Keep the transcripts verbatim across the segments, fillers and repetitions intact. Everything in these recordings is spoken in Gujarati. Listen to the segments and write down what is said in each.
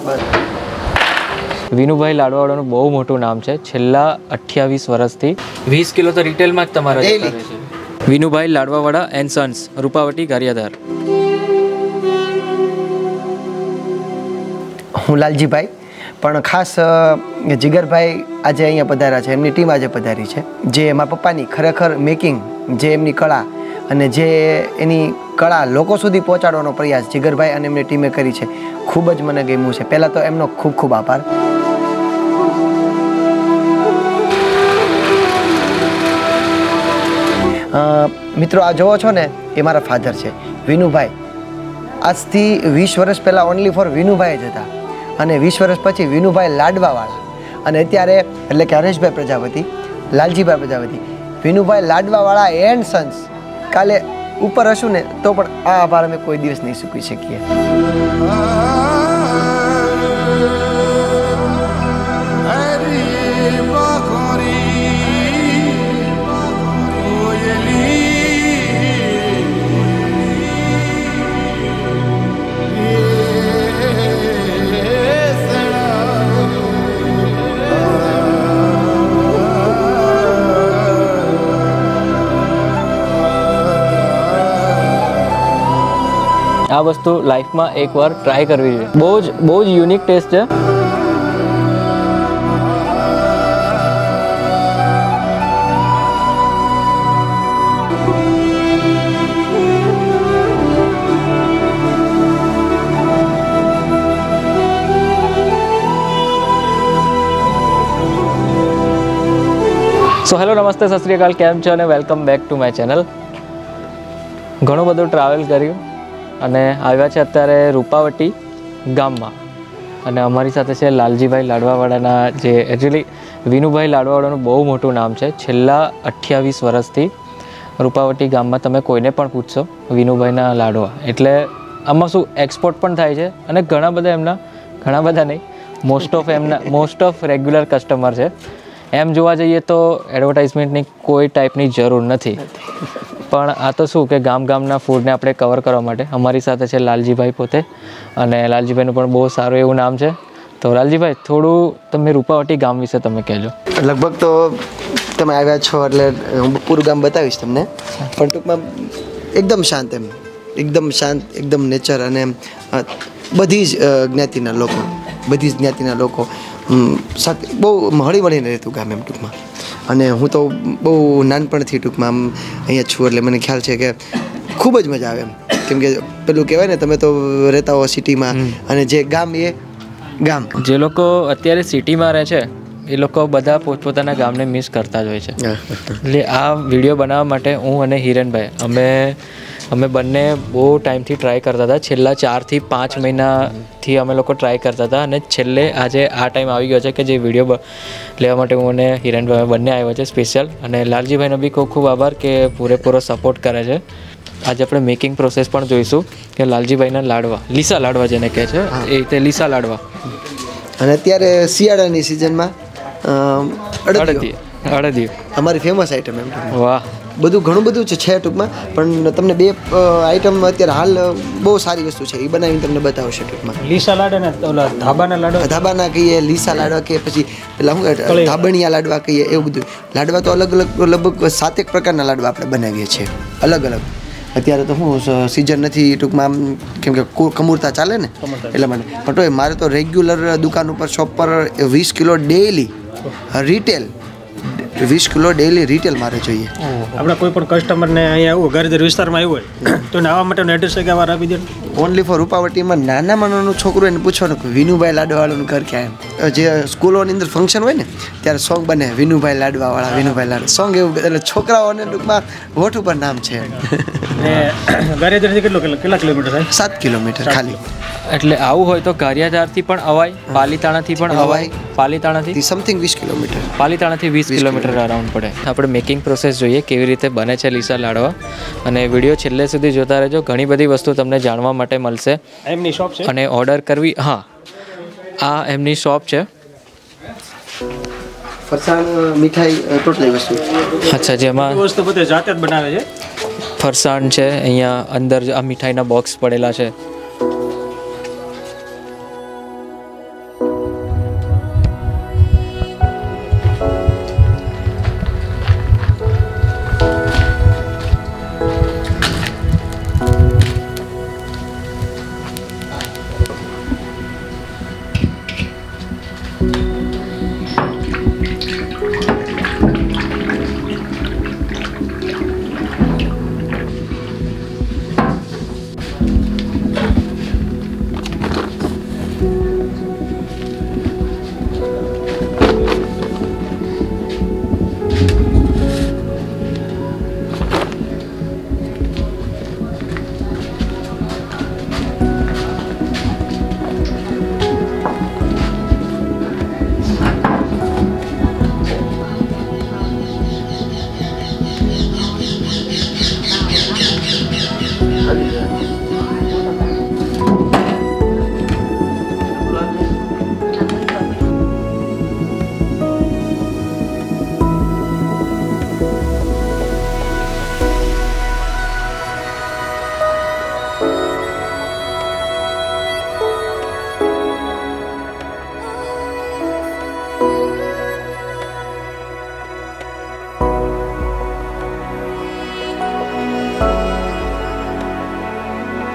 વિનુભાઈ લાડવાવાળાનું બહુ મોટું નામ છે. છેલ્લા અઠ્યાવીસ વર્ષથી વીસ કિલો તો રિટેલમાં જ તમારા કરે છે. Vinubhai Ladvawala and sons, Rupavati, Gariyadhar. હું લાલજીભાઈ, પણ ખાસ જીગરભાઈ આજે અહીંયા પધાર્યા છે, એમની ટીમ આજે પધારી છે, જે મારા પપ્પાની ખરેખર મેકિંગ, જે એમની કળા અને જે એની કળા લોકો સુધી પહોંચાડવાનો પ્રયાસ જીગરભાઈ અને એમની ટીમે કરી છે, ખૂબ જ મને ગમ્યું છે. પહેલાં તો એમનો ખૂબ ખૂબ આભાર. મિત્રો, આ જોવો છો ને, એ મારા ફાધર છે વિનુભાઈ. આજથી વીસ વર્ષ પહેલાં ઓનલી ફોર વિનુભાઈ જ હતા, અને વીસ વર્ષ પછી વિનુભાઈ લાડવાવાળા, અને અત્યારે એટલે કે હરેશભાઈ પ્રજાપતિ, લાલજીભાઈ પ્રજાપતિ, વિનુભાઈ લાડવાવાળા એન્ડ સન્સ. કાલે ઉપર હશું ને તો પણ આ આભાર અમે કોઈ દિવસ નહીં ચૂકવી શકીએ. આ વસ્તુ લાઈફમાં એકવાર ટ્રાય કરવી જોઈએ. બહુ જ બહુ જ યુનિક ટેસ્ટ છે. સો હેલો, નમસ્તે, સત શ્રી અકાલ, કેમ છો અને welcome back to my channel. ઘણું બધું ટ્રાવેલ કર્યું અને આવ્યા છે અત્યારે રૂપાવટી ગામમાં, અને અમારી સાથે છે લાલજીભાઈ લાડવાવાળાના, જે એકચ્યુઅલી વિનુભાઈ લાડવાવાળાનું બહુ મોટું નામ છે. છેલ્લા અઠ્યાવીસ વર્ષથી રૂપાવટી ગામમાં તમે કોઈને પણ પૂછશો વિનુભાઈના લાડવા એટલે આમાં શું એક્સપોર્ટ પણ થાય છે, અને ઘણા બધા એમના, ઘણા બધા નહીં, મોસ્ટ ઓફ એમના મોસ્ટ ઓફ રેગ્યુલર કસ્ટમર છે. એમ જોવા જઈએ તો એડવર્ટાઇઝમેન્ટની કોઈ ટાઈપની જરૂર નથી, પણ આ તો શું કે ગામ ગામના ફૂડને આપણે કવર કરવા માટે અમારી સાથે છે લાલજીભાઈ પોતે, અને લાલજીભાઈનું પણ બહુ સારું એવું નામ છે. તો લાલજીભાઈ, થોડું તમે રૂપાવટી ગામ વિશે તમે કહેજો. લગભગ તો તમે આવ્યા છો એટલે હું પૂરું ગામ બતાવીશ તમને, પણ ટૂંકમાં એકદમ શાંત, એમ એકદમ શાંત, એકદમ નેચર, અને બધી જ જ્ઞાતિના લોકો, બધી જ જ્ઞાતિના લોકો સાથે બહુ હળી મળીને રહેતું ગામ એમ ટૂંકમાં. અને હું તો બહુ નાનપણથી ટૂંકમાં આમ અહીંયા છું, એટલે મને ખ્યાલ છે કે ખૂબ જ મજા આવે એમ, કેમ કે પેલું કહેવાય ને, તમે તો રહેતા હો સિટીમાં, અને જે ગામ એ ગામ. જે લોકો અત્યારે સિટીમાં રહે છે એ લોકો બધા પોતપોતાના ગામને મિસ કરતા જ હોય છે. એટલે આ વિડીયો બનાવવા માટે હું અને હિરેનભાઈ અમે અમે બંને બહુ ટાઈમથી ટ્રાય કરતા હતા. છેલ્લા ચારથી પાંચ મહિનાથી અમે લોકો ટ્રાય કરતા હતા, અને છેલ્લે આજે આ ટાઈમ આવી ગયો છે કે જે વિડીયો લેવા માટે હું અને હિરેનભાઈ બંને આવ્યો છે સ્પેશિયલ. અને લાલજીભાઈનો બી ખૂબ ખૂબ આભાર કે પૂરેપૂરો સપોર્ટ કરે છે. આજે આપણે મેકિંગ પ્રોસેસ પણ જોઈશું કે લાલજીભાઈના લાડવા, લીસા લાડવા જેને કહે છે, એ રીતે લીસા લાડવા. અને અત્યારે શિયાળાની સિઝનમાં અડદિયું અડદિયું અમારી ફેમસ આઈટમ એમ. વાહ, બધું ઘણું બધું છે છે ટૂંકમાં, પણ તમને બે આઈટમ અત્યારે હાલ બહુ સારી વસ્તુ છે, એ બનાવીને તમને બતાવશે ટૂંકમાં. લીસા લાડવા ને ઓલા ધાબાના લાડવા, ધાબાના કહીએ, લીસા લાડવા કહીએ, પછી પેલા શું ધાબણિયા લાડવા કહીએ, એવું બધું. લાડવા તો અલગ અલગ લગભગ સાતેક પ્રકારના લાડવા આપણે બનાવીએ છીએ, અલગ અલગ. અત્યારે તો શું સિઝન નથી ટૂંકમાં, આમ કેમ કે કમૂરતા ચાલે ને એટલા માટે, પણ તો મારે તો રેગ્યુલર દુકાન ઉપર શોપ પર વીસ કિલો ડેઈલી રિટેલ, વીસ કિલો ડેઈલી રિટેલ મારે જોઈએ. આપણે કોઈ પણ કસ્ટમરને અહીંયા આવું ગરદર વિસ્તારમાં આવ્યું હોય તો એને આવવા માટેનું એડ્રેસ કે વાર આપી દે. ઓનલી ફોર રૂપાવટીમાં નાનામાં નાનું છોકરું એને પૂછવાનું કે વિનુભાઈ લાડવાવાળાનું ઘર ક્યાં એમ. જે સ્કૂલોની અંદર ફંક્શન હોય ને ત્યારે સોંગ બને, વિનુભાઈ લાડવાવાળા, વિનુભાઈ લાડવા સોંગ, એવું એટલે છોકરાઓને ટૂંકમાં હોઠ ઉપર નામ છે. ગારિયાધારથી કેટલું કેટલા કિલોમીટર થાય? સાત કિલોમીટર ખાલી. એટલે આવું હોય તો ગારિયાધારથી પણ અવાય, પાલીતાણાથી પણ અવાય, પાલીતાણાથી સમથિંગ વીસ કિલોમીટર, પાલીતાણાથી વીસ કિલોમીટર અરાઉન્ડ પડે. આપણે મેકિંગ પ્રોસેસ જોઈએ કેવી રીતે બને છે લીસા લાડવા, અને વિડીયો છેલ્લે સુધી જોતા રહેજો. ઘણી બધી વસ્તુ તમને જાણવા માટે મળશે. એમની શોપ છે, અને ઓર્ડર કરવી, હા, આ એમની શોપ છે. ફરસાણ, મીઠાઈ, ટોટલી વસ્તુ. અચ્છા, જેમાં વસ્તુ પોતે જાતે જ બનાવે છે. ફરસાણ છે, અહીંયા અંદર આ મીઠાઈના બોક્સ પડેલા છે.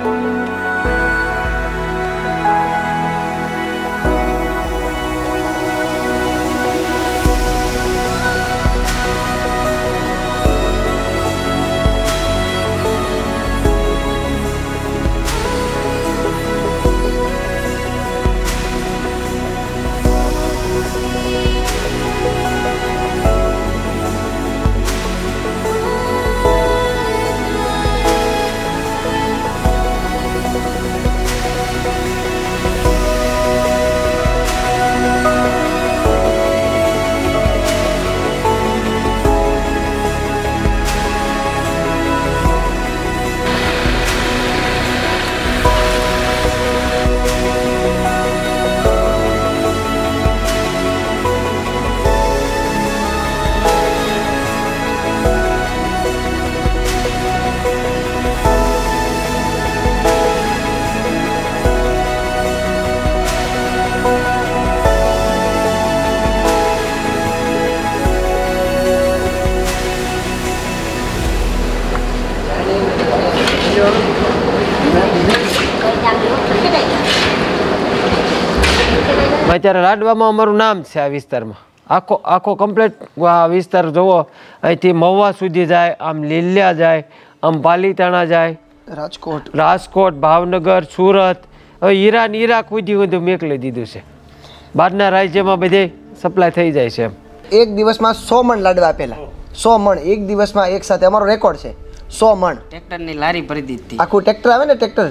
અત્યારે લાડવામાં અમારું નામ છે આ વિસ્તારમાં. આખો આખો કમ્પ્લીટ આ વિસ્તાર જોવો, અહીંથી મહુવા સુધી જાય, આમ લીલિયા જાય, આમ પાલીતાણા જાય, રાજકોટ રાજકોટ, ભાવનગર, સુરત, હવે ઈરાન ઈરાક સુધી બધું મેકલી દીધું છે. બહારના રાજ્યમાં બધે સપ્લાય થઈ જાય છે. એક દિવસમાં સો મણ લાડવા આપેલા, સો મણ એક દિવસમાં એક સાથે. અમારો રેકોર્ડ છે સો મણ. ટ્રેક્ટરની લારી ભરી દીધી. આખું ટ્રેક્ટર આવે ને, ટ્રેક્ટર.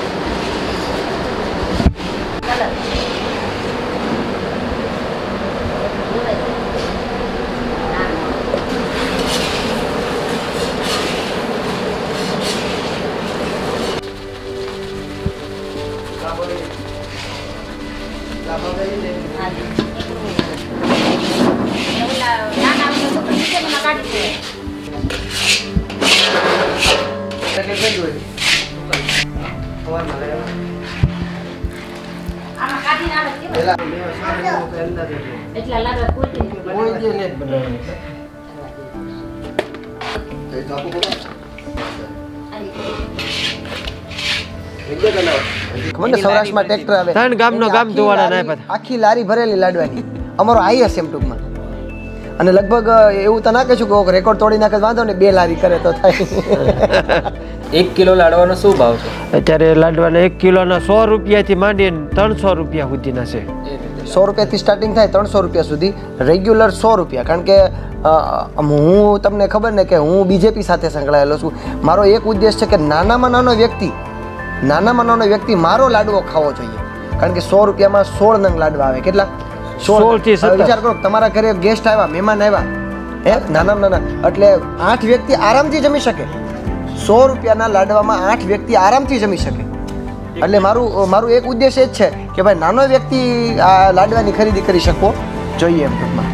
ખબર ને સૌરાષ્ટ્રમાં ટ્રેક્ટર આવે, ત્રણ ગામનો ગામ ધોવાડા ના પાછા. આખી લારી ભરેલી લાડવાની. અમારો હાઈએસ્ટ એમ ટૂંકમાં. અને લગભગ એવું તો ના કહેશું કે રેકોર્ડ તોડી નાખે વાંધો ને, બે લારી કરે તો થાય. એક કિલો લાડવાનો શું ભાવ છે અત્યારે? લાડવાના એક કિલોના સો રૂપિયાથી માંડીને ત્રણસો રૂપિયા સુધીના છે. સો રૂપિયાથી સ્ટાર્ટિંગ થાય ત્રણસો રૂપિયા સુધી, રેગ્યુલર સો રૂપિયા. કારણ કે હું તમને ખબર ને કે હું બીજેપી સાથે સંકળાયેલો છું. મારો એક ઉદ્દેશ છે કે નાનામાં નાનો વ્યક્તિ નાનામાં નાનો વ્યક્તિ મારો લાડવો ખાવો જોઈએ. કારણ કે સો રૂપિયામાં સોળ નંગ લાડવા આવે. કેટલા? સોળ થી સત્તર. વિચાર કરો, તમારા ઘરે ગેસ્ટ આવ્યા, મહેમાન આવ્યા, હે, નાનામાં નાના, એટલે આઠ વ્યક્તિ આરામથી જમી શકે. સો રૂપિયાના લાડવામાં આઠ વ્યક્તિ આરામથી જમી શકે. એટલે મારું મારું એક ઉદ્દેશ એ જ છે કે ભાઈ નાનો વ્યક્તિ આ લાડવાની ખરીદી કરી શકવો જોઈએ એમ ટૂંકમાં.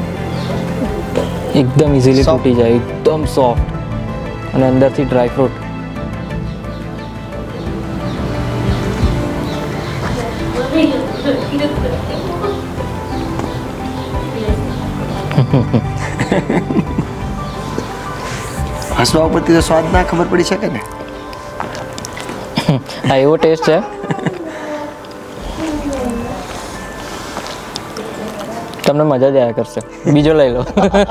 એકદમ ઇઝીલી તૂટી જાય, એકદમ સોફ્ટ અને અંદરથી ડ્રાય ફ્રૂટ. હસવા ઉપરથી તો સ્વાદ ના ખબર પડી શકે ને. હા, એવો ટેસ્ટ છે. તમને મજા જ આવ્યા કરશે. બીજો લઈ લો.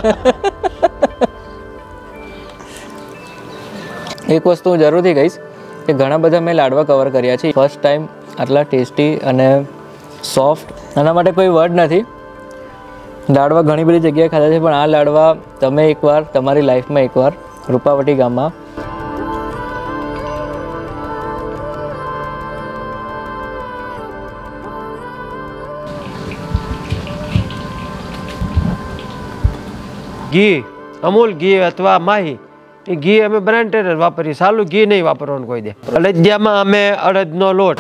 એક વસ્તુ હું જરૂરથી કહીશ કે ઘણા બધા મેં લાડવા કવર કર્યા છે. ફર્સ્ટ ટાઈમ આટલા ટેસ્ટી અને સોફ્ટ, આના માટે કોઈ વર્ડ નથી. લાડવા ઘણી બધી જગ્યાએ ખાધા છે, પણ આ લાડવા તમે એકવાર તમારી લાઈફમાં એકવાર રૂપાવટી ગામમાં ઘી, અમૂલ ઘી અથવા માહી, એ ઘી અમે બ્રાન્ડેડ જ વાપરીએ. સાલું ઘી નહીં વાપરવાનું કોઈ દે. અડદિયામાં અમે અડદનો લોટ,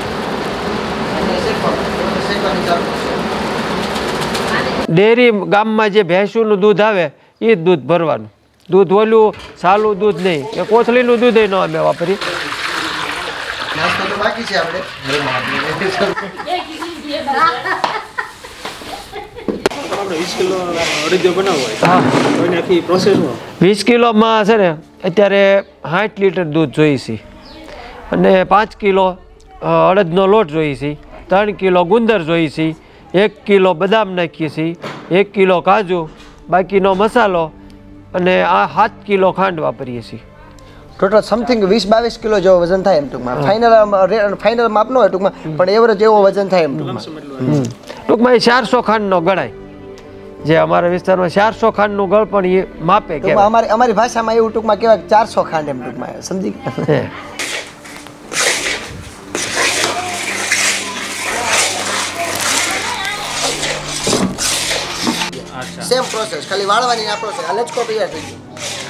ડેરી ગામમાં જે ભેંસુનું દૂધ આવે એ જ દૂધ ભરવાનું. દૂધ ઓલું સાલું દૂધ નહીં, કે કોથળીનું દૂધ ન અમે વાપરીએ. બાકી છે આપણે વીસ કિલો અડદિયો બનાવવો હોય તો એની આખી પ્રોસેસમાં વીસ કિલોમાં છે ને અત્યારે સાઠ લીટર દૂધ જોઈએ છે. અને પાંચ કિલો અડદનો લોટ જોઈએ છે, ત્રણ કિલો ગુંદર જોઈએ છે, એક કિલો બદામ નાખીએ છીએ, એક કિલો કાજુ, બાકીનો મસાલો અને આ સાત કિલો ખાંડ વાપરીએ છીએ. ટોટલ સમથિંગ વીસ બાવીસ કિલો જેવો વજન થાય એમ ટૂંકમાં. ફાઇનલ ફાઇનલ માપ ન હોય ટૂંકમાં, પણ એવરેજ એવો વજન થાય એમ ટૂંકમાં. ટૂંકમાં એ ચારસો ખાંડનો ગણાય, જે અમારા વિસ્તારમાં ચારસો ખાંડનું ગળ પણ એ માપે ટૂંકમાં અમારી અમારી ભાષામાં એવું ટૂંકમાં કહેવાય ચારસો ખાંડ એમ ટૂંકમાં, સમજી ગયા? સેમ પ્રોસેસ, ખાલી વાળવાની આ પ્રોસેસ. આ લચકો તૈયાર થઈ ગયો.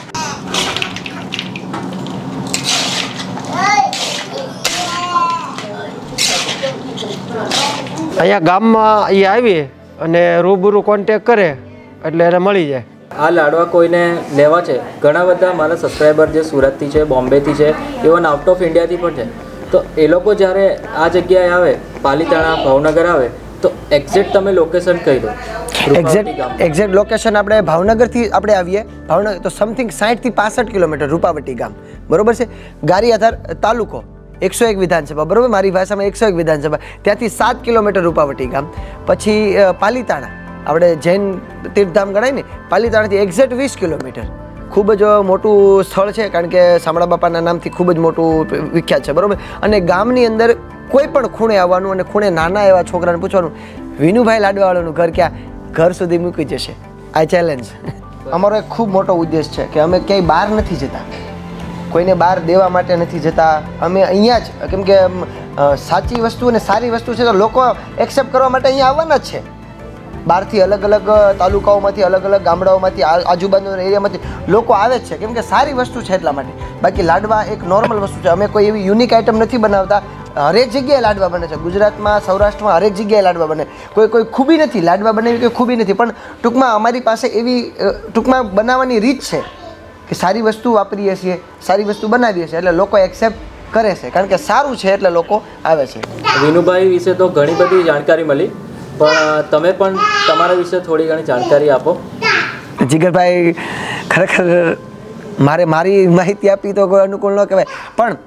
અહીંયા ગામમાં એ આવી અને રૂબરૂ કોન્ટેક કરે એટલે એને મળી જાય. આ લાડવા કોઈને લેવા છે, ઘણા બધા મારા સબસ્ક્રાઈબર જે સુરતથી છે, બોમ્બેથી છે, ઇવન આઉટ ઓફ ઇન્ડિયાથી પણ છે, તો એ લોકો જ્યારે આ જગ્યાએ આવે, પાલીતાણા ભાવનગર આવે, તો એક્ઝેક્ટ તમે લોકેશન કહી દો. એક્ઝેક્ટ એક્ઝેક્ટ લોકેશન આપણે ભાવનગરથી આપણે આવીએ, ભાવનગર તો સમથિંગ સાઠથી પાસઠ કિલોમીટર રૂપાવટી ગામ, બરોબર છે. ગારિયાધાર તાલુકો, એકસો એક વિધાનસભા, બરોબર, મારી ભાષામાં એકસો એક વિધાનસભા. ત્યાંથી સાત કિલોમીટર રૂપાવટી ગામ. પછી પાલીતાણા, આપણે જૈન તીર્થધામ ગણાય ને, પાલીતાણાથી એક્ઝેક્ટ વીસ કિલોમીટર. ખૂબ જ મોટું સ્થળ છે, કારણ કે શામળા બાપાના નામથી ખૂબ જ મોટું વિખ્યાત છે, બરોબર. અને ગામની અંદર કોઈ પણ ખૂણે આવવાનું અને ખૂણે નાના એવા છોકરાને પૂછવાનું, વિનુભાઈ લાડવાવાળાનું ઘર ક્યાં, ઘર સુધી મૂકી જશે. આ ચેલેન્જ અમારો એક ખૂબ મોટો ઉદ્દેશ છે કે અમે ક્યાંય બહાર નથી જતા, કોઈને બહાર દેવા માટે નથી જતા, અમે અહીંયા જ, કેમ કે સાચી વસ્તુ અને સારી વસ્તુ છે તો લોકો એક્સેપ્ટ કરવા માટે અહીંયા આવવાના જ છે. બહારથી અલગ અલગ તાલુકાઓમાંથી, અલગ અલગ ગામડાઓમાંથી, આજુબાજુના એરિયામાંથી લોકો આવે જ છે, કેમ કે સારી વસ્તુ છે એટલા માટે. બાકી લાડવા એક નોર્મલ વસ્તુ છે, અમે કોઈ એવી યુનિક આઈટમ નથી બનાવતા. હરેક જગ્યાએ લાડવા બને છે, ગુજરાતમાં, સૌરાષ્ટ્રમાં હરેક જગ્યાએ લાડવા બને. કોઈ કોઈ ખૂબી નથી, લાડવા બનાવી કોઈ ખૂબી નથી, પણ ટૂંકમાં અમારી પાસે એવી ટૂંકમાં બનાવવાની રીત છે કે સારી વસ્તુ વાપરીએ છીએ, સારી વસ્તુ બનાવીએ છીએ, એટલે લોકો એક્સેપ્ટ કરે છે, કારણ કે સારું છે એટલે લોકો આવે છે. વિનુભાઈ વિશે તો ઘણી બધી જાણકારી મળી, પણ તમે પણ તમારા વિશે થોડી ઘણી જાણકારી આપો. જીગરભાઈ, ખરેખર મારે મારી માહિતી આપી તો કોઈ અનુકૂળ ન કહેવાય,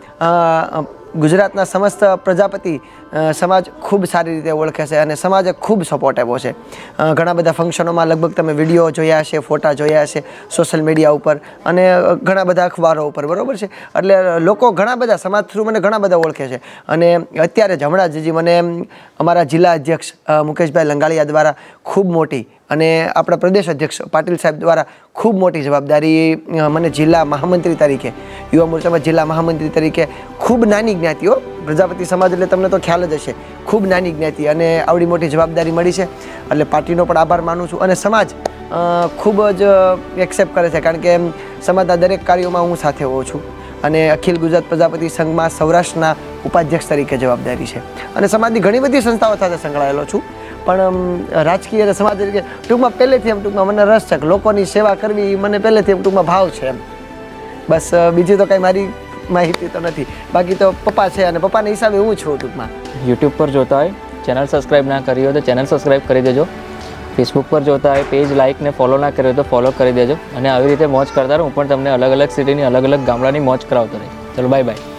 પણ ગુજરાતના સમસ્ત પ્રજાપતિ સમાજ ખૂબ સારી રીતે ઓળખે છે અને સમાજે ખૂબ સપોર્ટ આપ્યો છે. ઘણા બધા ફંક્શનોમાં લગભગ તમે વિડીયો જોયા હશે, ફોટા જોયા હશે સોશિયલ મીડિયા ઉપર અને ઘણા બધા અખબારો ઉપર, બરાબર છે. એટલે લોકો ઘણા બધા સમાજ થ્રુ મને ઘણા બધા ઓળખે છે. અને અત્યારે જ હમણાં જ મને અમારા જિલ્લા અધ્યક્ષ મુકેશભાઈ લંગાળિયા દ્વારા ખૂબ મોટી અને આપણા પ્રદેશ અધ્યક્ષ પાટીલ સાહેબ દ્વારા ખૂબ મોટી જવાબદારી મને જિલ્લા મહામંત્રી તરીકે, યુવા મોરચામાં જિલ્લા મહામંત્રી તરીકે, ખૂબ નાની જ્ઞાતિઓ, પ્રજાપતિ સમાજ એટલે તમને તો ખ્યાલ જ હશે, ખૂબ નાની જ્ઞાતિ, અને આવડી મોટી જવાબદારી મળી છે. એટલે પાર્ટીનો પણ આભાર માનું છું અને સમાજ ખૂબ જ એક્સેપ્ટ કરે છે, કારણ કે સમાજના દરેક કાર્યોમાં હું સાથે હોઉં છું. અને અખિલ ગુજરાત પ્રજાપતિ સંઘમાં સૌરાષ્ટ્રના ઉપાધ્યક્ષ તરીકે જવાબદારી છે અને સમાજની ઘણી બધી સંસ્થાઓ સાથે સંકળાયેલો છું. પણ રાજકીય અને સમાજ તરીકે ટૂંકમાં પહેલેથી એમ ટૂંકમાં મને રસ છે કે લોકોની સેવા કરવી મને પહેલેથી એમ ટૂંકમાં ભાવ છે એમ. બસ બીજી તો કાંઈ મારી માહિતી તો નથી. બાકી તો પપ્પા છે અને પપ્પાના હિસાબે હું છું ટૂંકમાં. યુટ્યુબ પર જોતા હોય, ચેનલ સબસ્ક્રાઈબ ના કરી હોય તો ચેનલ સબસ્ક્રાઈબ કરી દેજો. ફેસબુક પર જોતા હોય, પેજ લાઇક ને ફોલો ના કર્યો તો ફોલો કરી દેજો. અને આવી રીતે મોજ કરતા રહો, હું પણ તમને અલગ અલગ સિટીની, અલગ અલગ ગામડાની મોજ કરાવતો રહીશ. ચલો બાય બાય.